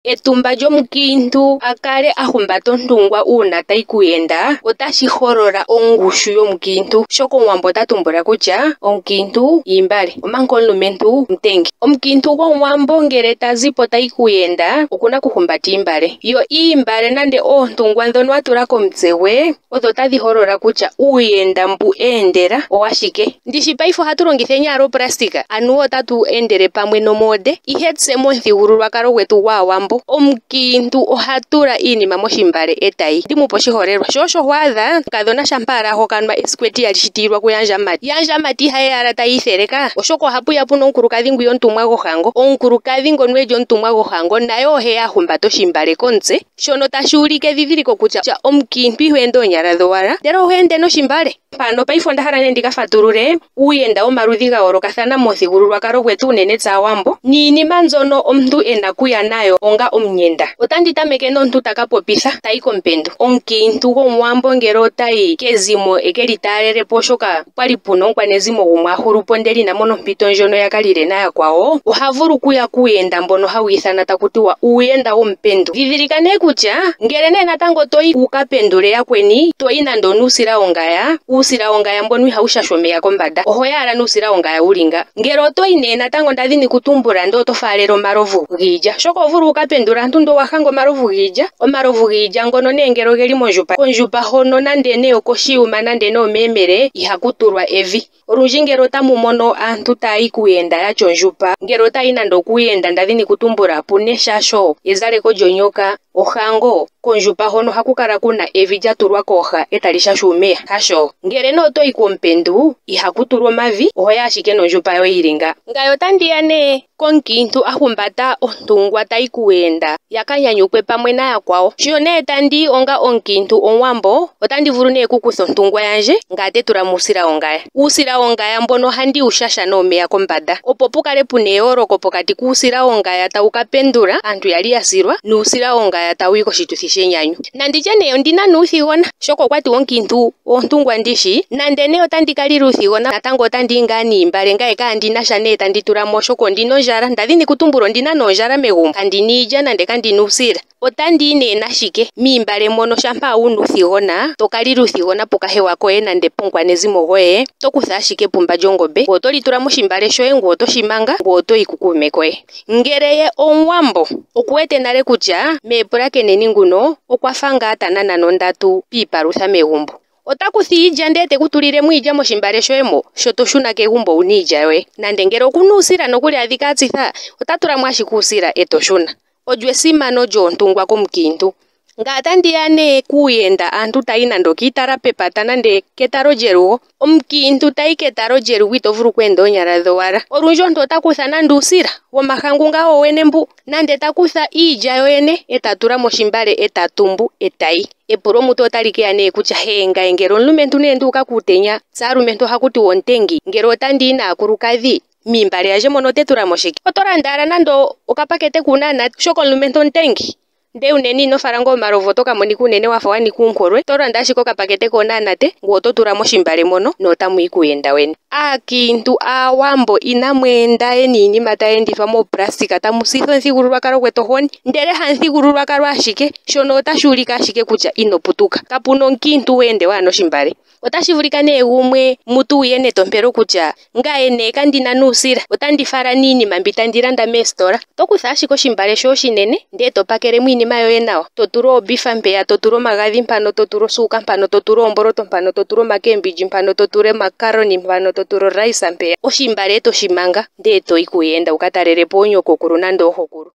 Etumba lyomukiintu akale ahumbata ontungwa uuna tayi kuyenda otashi holola ongushu yomukiintu, shoka Omuwambo otatumbula kutya omukiintu iimbale omanga omulumentu mutengi. Omukiintu gOmuwambo ngele tazipo tayi kuyenda okuna okuhumbata iimbale, yo iimbale nande oontungwa dhono watula komutse gwe odho tadhi holola kutya uuyenda mbu eendela owashike. Ndishi paife ohatu longitha eenyala oplastika anuwa otatu endele pamwe nomode, ihe tse momuthigululwakalo gwetu gwAawambo omukiintu ohatula iinima moshimbale etayi. Ndimupe oshiholelwa, sho osho hwaadha mukadhona shampa ala hokanwa esiku etiyali shi tiilwa kuyandja mati, yandja mati ihaye yala tayi itheleka, oshoka ohapuya puna omukulukadhi ngwiya omutumwa gohango. Omukulukadhi ngono eli omutumwa gohango naye oheya ahumbata oshimbale komutse, shono tashi ulike edhidhiliko kutya omukiintu iho ende oonyala dhowala ndele oho ende noshimbale. Mpano paife ondahala nee ndikafatulule uuyenda womaludhi gayoolokathana momuthigululwakalo gwetu unene tse Aawambo, niinima mbyono omuntu ena kuya nayo onga omuyenda. Otandi tameke nomuntu taka popitha tayi kompendu. Omukiintu gOmuwambo ngele otayi kezimo ekeli taalelepo oshoka pwali puna omukwanezimo gumwe ahulupo ndele inamono ompito ndjono yakalile nayakwawo, oha vulu kuya kuuyenda mbono hawu ithana takutiwa uuyenda womupendu. Dhidhilika nee kutya ngele nee natango toyi wuka pendule yakweni, toyi nande onuusila wongaya, uusila wongaya mbono ihawu shasha omeya kombanda, oho yala nuusila wongaya wulinga. Ngele otoyi nee natango ndadhini kutumbula ndo oto faalele omalovu giilya, shoka ovulu wuka pendula aantu ndo wahanga omalovu giilya. Omalovu giilya ngono nee ngele ogeli mondjupa, kondjupa hono nande nee okoshiyuma nande nee omeemele ihaku tulwa evi. Olundji ngele otamu mono aantu taayi kuuyenda yatya ondjupa, ngele otayi nande okuuyenda ndadhini kutumbula puna eshasho, ezaleko lyonyoka, ohango, kondjupa hono haku kala kuna evi lyatulwa kooha etali shasha uumeya. Hasho ngele nee otoyi kompendu ihaku tulwa omavi, ohoya ashike nondjupa yoye yilinga. Ngaye otandiya nee komukiintu ahumbata ontungwa tayi kuuyenda yaka nyanyukwe pamwe nayakwawo. Sho nee tandi onga omukiintu Omuwambo, otandi vulu nee kukutha ontungwa yandje ngame tetula muusila wongaya. Uusila wongaya mbono handi wushasha nomeya kombanda, opo pukale puna eyooloko pokati kuusila wongaya tawu ka pendula aantu yali yasilwa nuusila wongaya tawu yi koshituthi shenyanyu. Nanditye nee ondina nuuthigona, shoka okwatiwa omukiintu ontungwa ndishi, nande nee otandi kalila uuthigona natango otandi ngaa niimbale ngaye kaandinasha nee tandi tulamo oshoka ondina ondjala, ndadhini kutumbula ondina noondjala megumbo, kandina iilya nande kandina uusila. Otandi nee nashike miimbale mono shampa wuna uuthigona, tokalila uuthigona pokahewa koye nande pomukwanezimo goye, tokutha ashike pumba lyongombe ngoye otoli tula moshimbale shoye ngoye otoshimanga ngoye otoyi kukuume koye. Ngele ye Omuwambo okuwete nale kutya meepulakeneni nguno okwafa ngaa tanana nondatu piipalutha megumbo, otakutha iilya ndee tekutulilemo iilya moshimbale shoye mo, sho toshuna kegumbo wuna iilya yoye. Nande ngele okuna uusila nokuli adhika atsitha, otatulamo ashike uusila etoshuna. Olyo esimano lyoontungwa komukiintu. Ngame otandiya nee kuuyenda aantu tayi nande okiitala pepata nande ketalo lyelugo. Omukiintu tayi ketalo lyelugo ito vulu kweenda oonyala dhowala. Olundji omuntu otakutha nande uusila womahangu ngawo wowene mbu, nande takutha iilya yoyene etatula moshimbale etatumbu etayi. Epulo mutu otali keya nee kutya ngaye ngele omulumentu nee nduuka kuutenya, tse aalumentu ohakuti wontengi, ngele otandiyi naakulukadhi miimbale yandje mono tetula moshike, otolanda ala nande okapakete kuunanate, shoka omulumentu ontengi. Nde unene inofala ngo omalovu otoka monika unene wafa wanika uunkolwe, tolanda ashike okapakete koonanate ngoye ototula moshimbale mono notamuyi kuuyenda weni. Aakiintu Aawambo inamweenda ye niinima tayi endithwa mooplastika tamu sitha omuthigululwakalo gwetu honi, ndele hamuthigululwakalo ashike, shono otashi ulika ashike kutya inoputuka. Kapuna omukiintu weende waana oshimbale. Otashi vulika nee gumwe mutu wuye netompelo kutya ngaye nee kandina nuusila, otandi fala niinima mbi tandi landa meesitola. Tokutha ashike oshimbale shoye oshinene ndee topakelemo iinima yoye nawa, totula oobifa mpeya, totula omagadhi mpano, totula osuuka mpano, totula oomboloto mpano, totula omakembindji mpano, totula omakaroni mpano, totula oraisa mpeya. Oshimbale etoshimanga ndee toyi kuuyenda wuka talelepo oonyokokulu nande oohokulu.